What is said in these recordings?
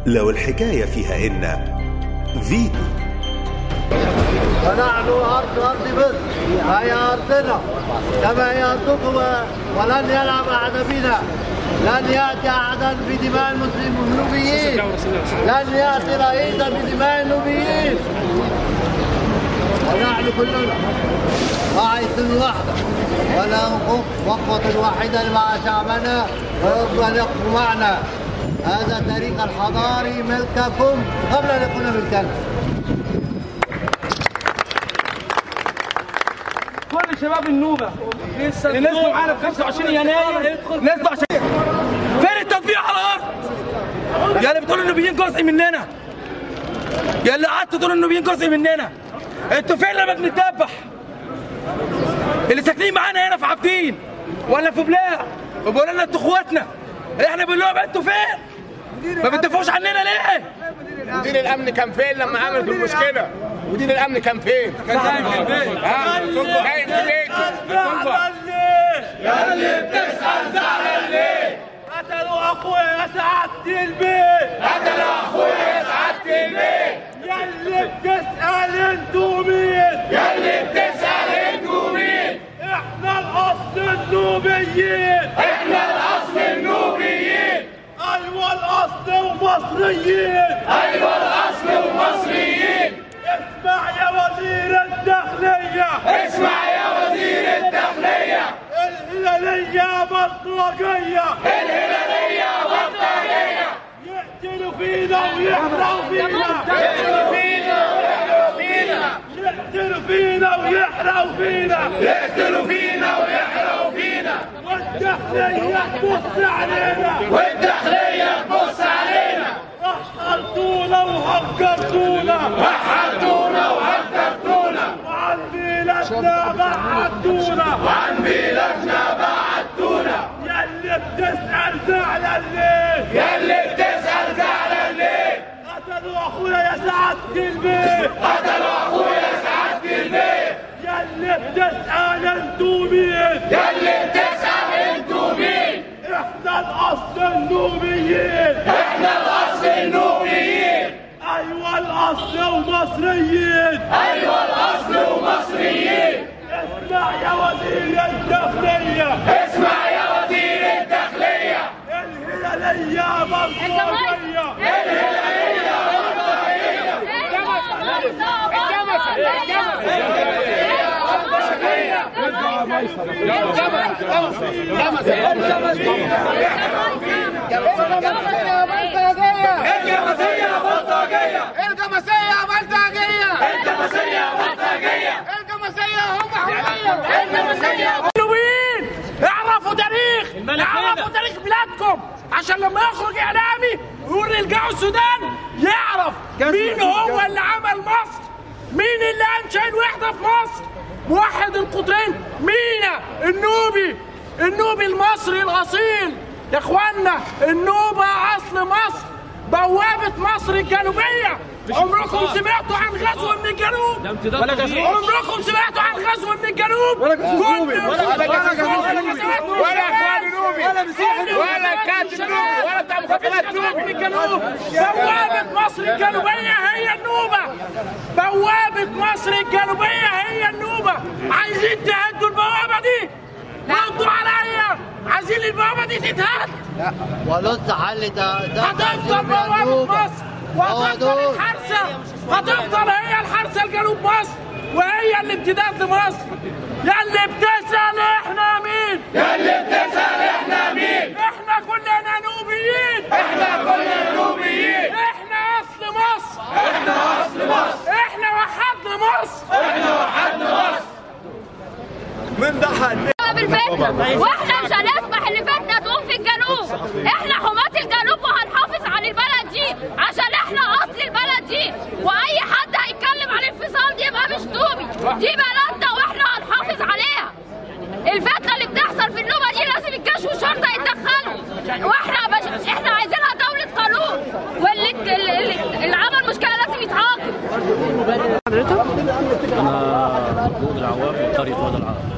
لو الحكاية فيها إن فيتو. ونحن أرض مصر، هي أرضنا كما هي أرضكم، ولن يلعب أحد بنا. لن يأتي أحدا بدماء النوبيين، لن يأتي رئيسا بدماء النوبيين. ونحن كلنا راية واحدة ونقف وقفة واحدة مع شعبنا ويرجو أن يقفوا معنا. هذا التاريخ الحضاري ملككم قبل أن يكون ملكنا. كل شباب النوبة اللي نزلوا معانا في 25 يناير نزلوا عشان فين التطبيق على الأرض؟ يا اللي بتقولوا النوبيين جزء مننا، يا اللي قعدتوا تقولوا النوبيين جزء مننا، انتوا فين لما بنتذبح؟ اللي ساكنين معانا هنا في عابدين ولا في بلاق وبيقولوا لنا انتوا اخواتنا، احنا بنقول لهم انتوا فين؟ ما بتدافعوش عننا ليه؟ مدير الامن كان فين لما عملت المشكله؟ مدير الامن كان فين؟ كان نايم في البيت. نايم في بيته. زعلان ليه؟ يا اللي بتسأل زعلان ليه؟ قتلوا اخويا يا سعادة البيت. قتلوا اخويا يا سعادة البيت. يا اللي بتسأل انتوا مين؟ يا اللي بتسأل انتوا مين؟ احنا الاصل النوبيين. احنا الاصل النوبيين. ايوه الاصل ومصريين. ايوه الاصل ومصريين. اسمع يا وزير الداخلية. اسمع يا وزير الداخلية. الهلالية بلطجية. الهلالية بلطجية. يقتلوا فينا ويحرقوا فينا. يقتلوا فينا ويحرقوا فينا. يقتلوا فينا ويحرقوا فينا. يقتلوا فينا ويحرقوا فينا. والداخلية تبص علينا. والداخلية تبص علينا. وحرتونا وهجرتونا. وحرتونا وهجرتونا. وعن بلادنا بعدتونا. وعن بلادنا بعدتونا. ياللي بتسأل زعلان ليه؟ ياللي بتسأل زعلان ليه؟ قتلوا اخويا يا سعادة البيت. قتلوا اخويا يا سعادة البيت. ياللي بتسأل انتوا مين؟ ياللي بتسأل انتوا مين؟ احنا الاصل النوبيين. احنا الاصل النوبيين. ايوه الاصل ومصريين. ايوه الاصل ومصريين. اسمع يا وزير الداخلية. اسمع يا وزير الداخلية. الهلالية بلطجية. الهلالية بلطجية. اعرفوا تاريخ بلادكم عشان لما يخرج اعلامي ويقول رجعوا السودان يعرف مين هو اللي عمل مصر، مين اللي انشا الوحده في مصر، موحد القطرين، مينا النوبي المصري الاصيل. يا اخوانا النوبه اصل مصر، بوابه مصر الجنوبيه. عمركم سمعتوا عن غزو من الجنوب؟ عمركم سمعتوا عن غزو من الجنوب؟ ولا اخوان نوبي ولا مسيحي ولا كاتب نوبي ولا بتاع مخابرات نوبي. بوابة مصر الجنوبية هي النوبة. بوابة مصر الجنوبية هي النوبة. عايزين تهدوا البوابة دي؟ ردوا عليا. عايزين البوابة دي تتهد؟ لا ولص حل ده هتفضل بوابة مصر وهتفضل الحرسة، هتفضل هي الحرسة لجنوب مصر وهي الامتداد لمصر. يا اللي بتسأل احنا مين؟ يا اللي بتسأل احنا مين؟ احنا كلنا نوبيين. احنا كلنا نوبيين. احنا اصل مصر. احنا اصل مصر. احنا وحدنا مصر. احنا وحدنا مصر. من ضحى واحنا مش هنسمح اللي فاتنا تقوم في الجنوب. احنا حماة الجنوب وهنحافظ على البلد دي عشان احنا اصل البلد دي. واي حد هيتكلم عن الانفصال دي يبقى مش نوبي. دي بلدنا واحنا هنحافظ عليها. الفتنه اللي بتحصل في النوبه دي لازم الجيش والشرطه يتدخلوا. احنا عايزينها دوله قانون، واللي عمل مشكله لازم يتعاقب. انا محمود العوام من قريه وادي العرب.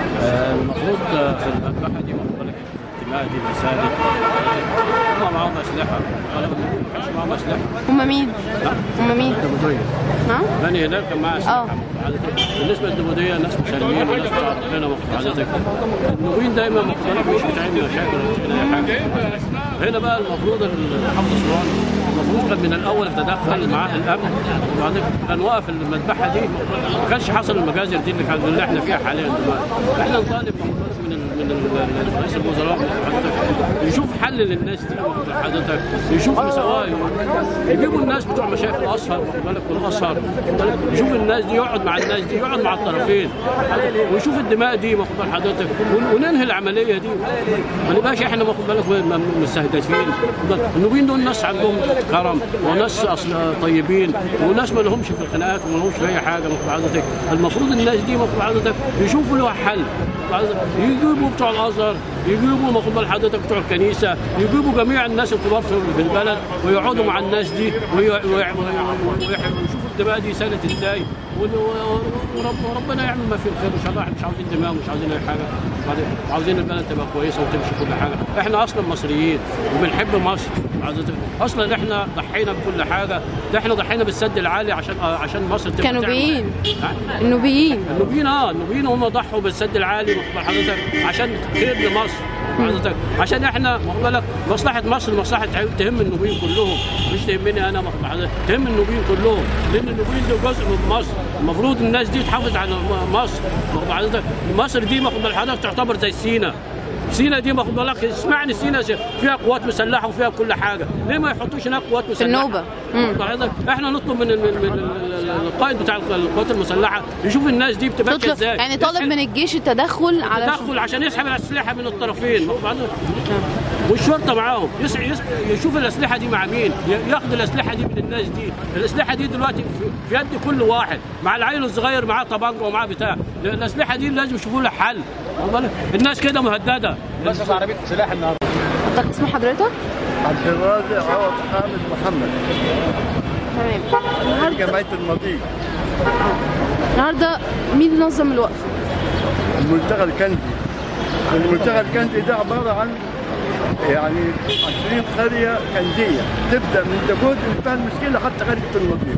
المفروض في المذبحه دي واخد بالك الاجتماع دي المساجد هم معاهم اسلحه، ما كانش معاهم اسلحه. هم مين؟ هم مين؟ الدبوديه. ها؟ بني هلال كان معاه اسلحه. بالنسبه للدبوديه ناس مسالمين وناس بتوع ربنا واخد حضرتك. النوبيين دايما مش بتعمل مشاكل ولا اي حاجه. هنا بقى المفروض محافظ اسوان المفروض كان من الاول تدخل معاه الامن، وبعدين كان واقف المذبحه دي، ما كانش حصل المجازر دي اللي احنا فيها حاليا دلوقتي. احنا نطالب من رئيس الوزراء يشوف حل للناس دي حضرتك، يشوف مساواه، يجيبوا الناس بتوع مشايخ الازهر واخد بالك والازهر، يشوف الناس دي، يقعد مع الناس دي، يقعد مع الطرفين ويشوف الدماء دي واخد بال حضرتك، وننهي العمليه دي. ما نبقاش احنا واخد بالك مستهدفين. النوبيين دول ناس عندهم كرم وناس طيبين وناس ما لهمش في الخناقات وما لهمش في اي حاجه واخد حضرتك. المفروض الناس دي واخد حضرتك يشوفوا لها حل، يجيبوا بتوع الازهر، يجيبوا واخد بال حضرتك بتوع الكنيسه، يجيبوا جميع الناس الكبار في البلد ويقعدوا مع الناس دي ويشوفوا الدماء دي سالت ازاي، وربنا يعمل ما فيه الخير ان شاء الله. احنا مش عاوزين دماء ومش عاوزين اي حاجه، عاوزين البلد تبقى كويسه وتمشي كل حاجه. احنا اصلا مصريين وبنحب مصر، اصلا احنا ضحينا بكل حاجه، ده احنا ضحينا بالسد العالي عشان مصر تبقى كنوبيين. النوبيين النوبيين هم ضحوا بالسد العالي حضرتك عشان خير لمصر حضرتك، عشان احنا واخد بالك مصلحه مصر مصلحه تهم النوبيين كلهم، مش تهمني انا حضرتك، تهم النوبيين كلهم، لان النوبيين دول جزء من مصر. المفروض الناس دي تحافظ على مصر واخد حضرتك. مصر دي واخد بال حضرتك تعتبر زي سينا دي واخد بالك، اسمعني سينا فيها قوات مسلحه وفيها كل حاجه، ليه ما يحطوش هناك قوات مسلحه؟ النوبه. احنا نطلب من القائد بتاع القوات المسلحه يشوف الناس دي بتبقى ازاي، يعني طالب من الجيش التدخل عشان يسحب الاسلحه من الطرفين والشرطه معاهم، يشوف الاسلحه دي مع مين، ياخد الاسلحه دي من الناس دي. الاسلحه دي دلوقتي في يد كل واحد، مع العيل الصغير معاه طبنجه ومعاه بتاع. الاسلحه دي لازم يشوفوا لها حل. الناس كده مهدده. بس عربيه سلاح النهارده. اسم حضرتك؟ عبد الرازق عوض حامد محمد. تمام. جمعيه المضيق. النهارده مين نظم الوقفه؟ الملتقى الكندي. الملتقى الكندي ده عباره عن يعني 20 قريه كنديه، تبدا من داوود انتهى المشكله حتى قريه المضيق.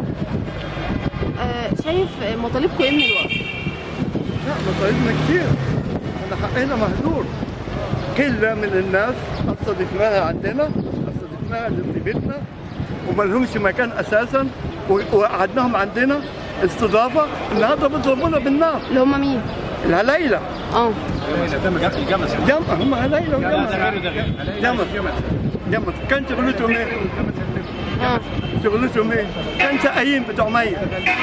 شايف مطالبكم ايه من الوقفه؟ لا مطالبنا كتير، احنا حقنا مهدور. كلة من الناس استضفناها عندنا، استضفناها في بيتنا وما لهمش مكان اساسا، وقعدناهم عندنا استضافه. النهارده بيضربونا بالنار. اللي هم مين؟ الهلايله. الجمل هم هلايله جمل. كان شغلتهم ايه؟ شغلتهم ايه؟ كان سقايين بتوع ميه.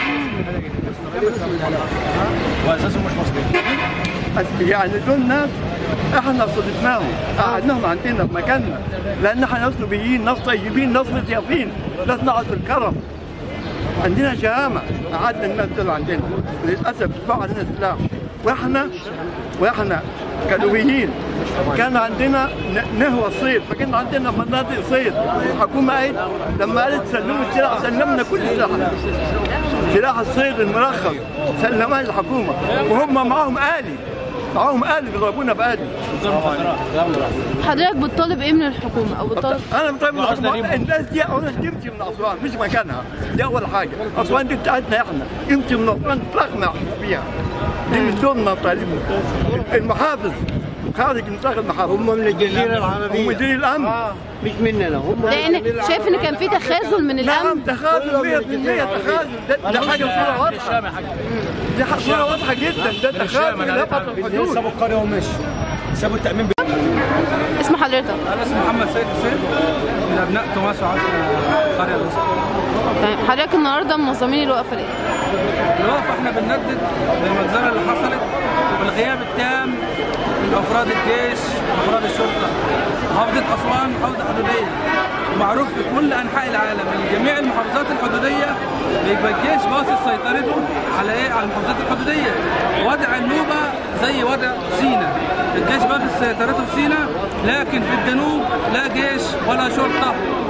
واساسهم مش مصريين. يعني دول ناس احنا صدفناهم، قعدناهم عندنا في مكاننا، لان احنا ناس نوبيين، ناس طيبين، ناس مضيافين، ناس نقعد في الكرم. عندنا شهامه، قعدنا الناس دول عندنا، للاسف بيدفعوا علينا سلاح، واحنا كنوبيين كان عندنا نهوى الصيد، فكان عندنا مناطق صيد. الحكومه قالت لما قالت سلموا السلاح، سلمنا كل سلاح الصيد المرخص سلمها الحكومه، وهم معاهم آلي بيضربونا بآلي. حضرتك بتطالب ايه من الحكومه او بتطالب؟ انا بطالب من الحكومه الناس دي اولا تمشي من اسوان، مش مكانها، دي اول حاجه. اسوان دي بتاعتنا احنا، يمشي من اسوان رغم فيها، دي مش ضمن مطالبنا. المحافظ خارج نطاق المحافظ، هم من الجزيره العربيه ومدير الامن مش مننا. هم لان شايف ان كان في تخاذل من الامن. نعم تخاذل 100% تخاذل، ده حاجه صوره واضحه، دي صوره واضحه جدا، ده تخاذل لفظ الحدود. سابوا القريه ومشي، سابوا التامين. اسم حضرتك؟ انا اسمي محمد سيد حسين من ابناء توماس وعاصر القريه الوسطى. تمام. حضرتك النهارده منظمين الوقفه ليه؟ الوقفه احنا بنندد بالمجزره اللي حصلت والغياب التام من افراد الجيش وافراد الشرطه. محافظه اسوان محافظه حدوديه، ومعروف في كل انحاء العالم ان جميع المحافظات الحدوديه بيبقى الجيش باصص سيطرته على على المحافظات الحدوديه. وضع النوبه زي وضع سيناء، الجيش باصص سيطرته في سيناء، لكن في الجنوب لا جيش ولا شرطه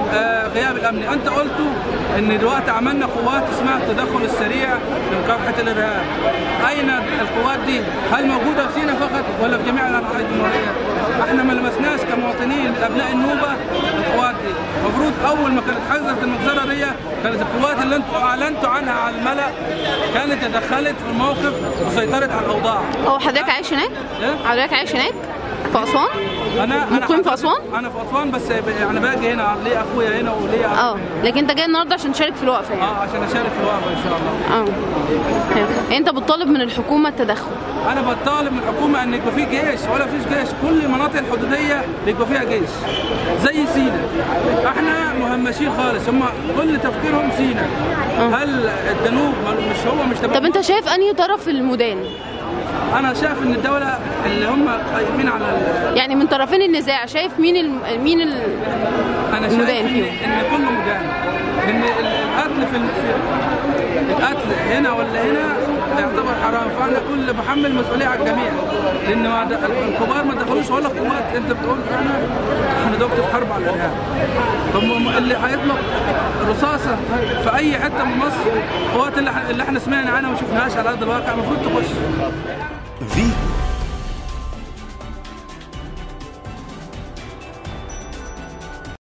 غياب الامني. انت قلتوا ان دلوقتي عملنا قوات اسمها التدخل السريع لمكافحه الارهاب. اين القوات دي؟ هل موجوده في سيناء فقط ولا في جميع انحاء الجمهوريه؟ احنا ما لمسناش كمواطنين ابناء النوبه القوات دي. المفروض اول ما كانت حصلت المجزره دي كانت القوات اللي انتوا اعلنتوا عنها على الملأ كانت تدخلت في الموقف وسيطرت على الاوضاع. هو حضرتك عايش هناك؟ حضرتك عايش هناك؟ في اسوان؟ انا مقيم في اسوان؟ انا في اسوان بس يعني باجي هنا ليا اخويا هنا وليا لكن انت جاي النهارده عشان تشارك في الوقفه يعني؟ عشان اشارك في الوقفه ان شاء الله. انت بتطالب من الحكومه التدخل؟ انا بطالب من الحكومه ان يبقى في جيش. ولا فيش جيش. كل المناطق الحدوديه بيبقى فيها جيش زي سيناء. احنا مهمشين خالص. هم كل تفكيرهم سيناء. هل الجنوب مش تبع؟ طب انت شايف انهي طرف المدان؟ انا شايف ان الدوله اللي هم قايمين على يعني من طرفين النزاع شايف مين انا المدان شايف فيهم؟ ان كله مدان. ان القتل في القتل هنا ولا هنا يعتبر حرام. فانا كل بحمل المسؤوليه على الجميع. لان الكبار ما دخلوش ولا قوات. انت بتقول احنا دلوقتي في حرب على الارهاب. اللي هيطلق رصاصه في اي حته من مصر القوات اللي احنا سمعنا عنها وما شفناهاش على ارض الواقع المفروض تخش.